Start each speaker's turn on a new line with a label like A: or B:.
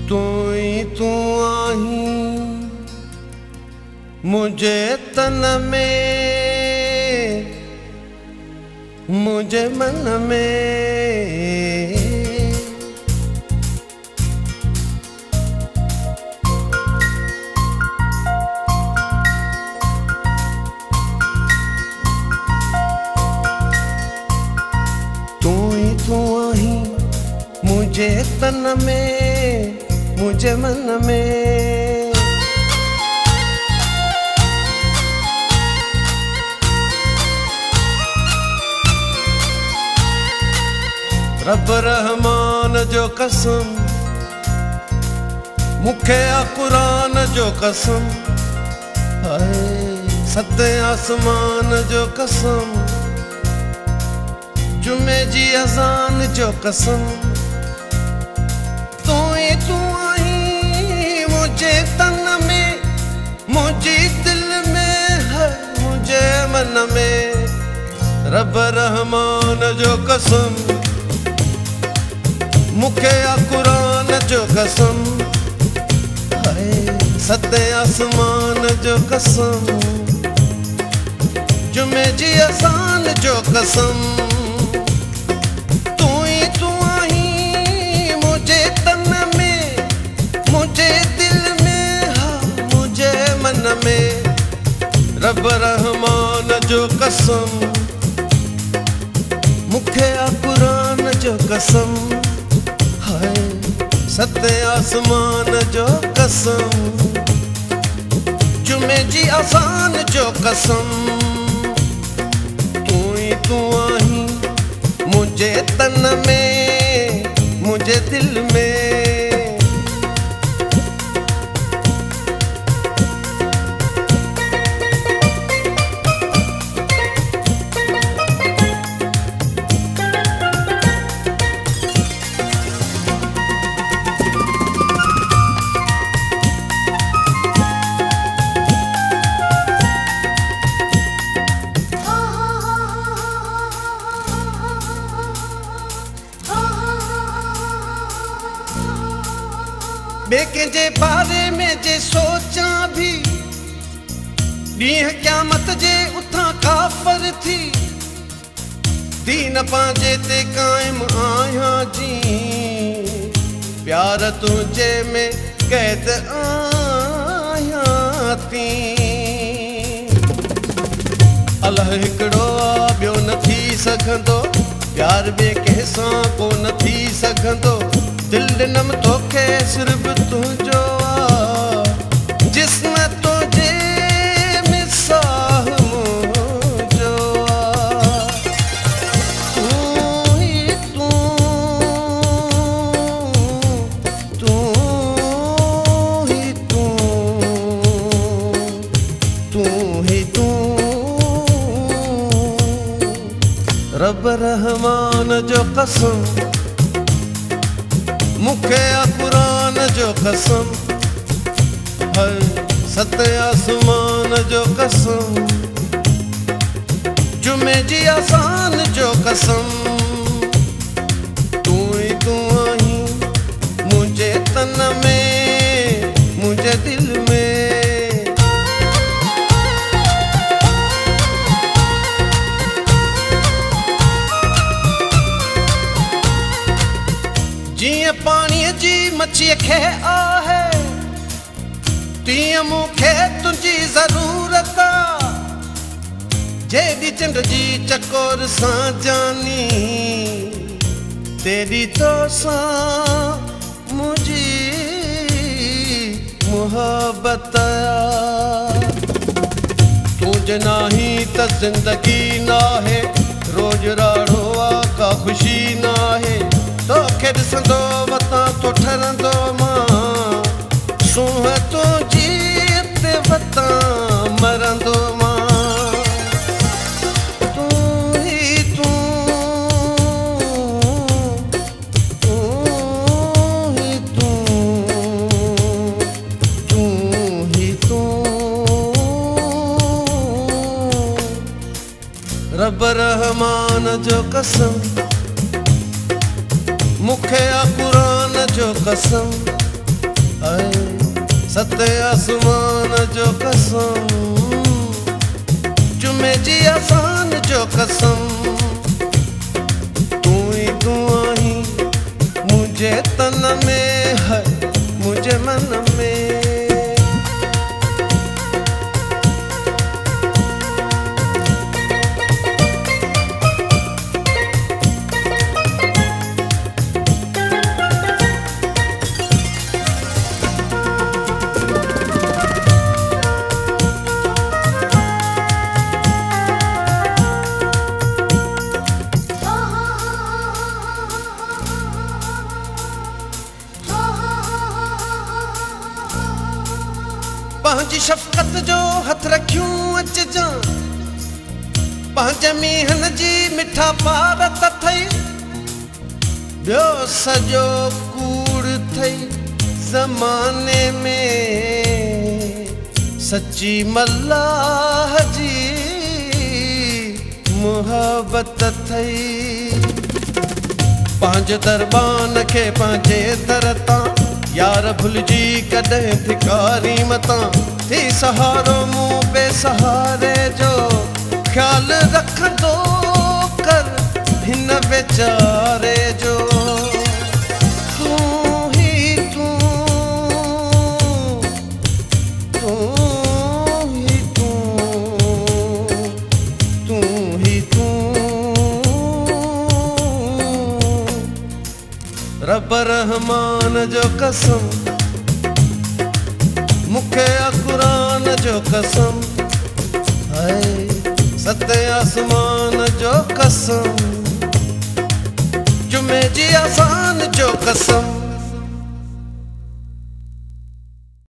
A: तू ही तू आही मुझे तन में, मुझे मन में। तू ही तू आही मुझे तन में, मुझे मन में। रब रहमान जो कसम, मुखे कुरान जो कसम, सते आसमान जो कसम, जुमे जी अजान जो कसम। तू ही तू आई मुझे तन में, मुझे दिल में है, मुझे मन में। रब रहमान जो कसम, मुखे कुरान जो कसम, सते आसमान जो कसम, जुमे जी असान जो कसम। तू ही तू आई मुझे तन में, मुझे दिल में, हाँ मुझे मन में। रब रहमान जो कसम, मुखे कुरान जो कसम, सते आसमान जो कसम, जुमे जी आसान जो कसम। तू ही तू आही मुझे तन में, मुझे दिल में। बेके जे बारे में जे सोचा भी, ॾींहं क़यामत जे उथां काफ़र थी। दीन पांजे ते कायम आहियां जी, प्यार तुझे में कैद आहियां थी। अलाह हिकिड़ो आ ॿियो न थी सघंदो, प्यार ॿिए कंहिंसां को न थी सघंदो। दिल ॾिनम तोखे सिर्फ़ तुंहिंजो आ, जिस्म तुझे मिसाह मुंहिंजो आ। तू ही तू, तू ही तू, तू ही तू। रब रहमान जो कसम, मुखे कुरान जो कसम, सते आसमान जो कसम, जुमे जी आसान जो कसम। तू ही तू आही मुझे तन में, मुझे दिल में। जिए पानी जी मच्छी खे आहे, तीअं मूंखे तुंहिंजी ज़रूरत आ। जेॾी चंड जी चकोर सां जानी, तेॾी तोसां मुंहिंजी मुहबत आ। तुंहिंजे नाही त ज़िंदगी नाहे, रोज़ राड़ो आ का ख़ुशी नाहे। तोखे ॾिसंदो वतां तो ठरंदो मां, सूंहं तुंहिंजी ते वतां मरंदो मां। तू ही तू, तू ही तू, तू ही तू। रब रहमान जो कसम, मुखे कुरान जो कसम, हाय सते आसमान जो कसम, चुमे जी आसान जो कसम, तू ही आही मुझे तन में है मुझे मन में। पंहिंजी शफ़क़त जो हथ रखियूं अच जा, पंहिंजे मींहनि जी मिठा पार अथई, ॿियो सॼो कूड़ अथई ज़माने में, सची मल्लाह जी मुहबत अथई। पंहिंजे दरबान खे पंहिंजे दर तां यार भुलिजी कॾहिं धिकारी मतां, थी सहारो मूं बेसहारे जो, ख़्यालु रखंदो कर हिन वेचारे जो। तू ही तू, तू ही तू, तू ही तू, रब रहमान जो कसम, मुखे कुरान जो कसम, हाय सते आसमान जो कसम, जुमे जी आसान जो कसम।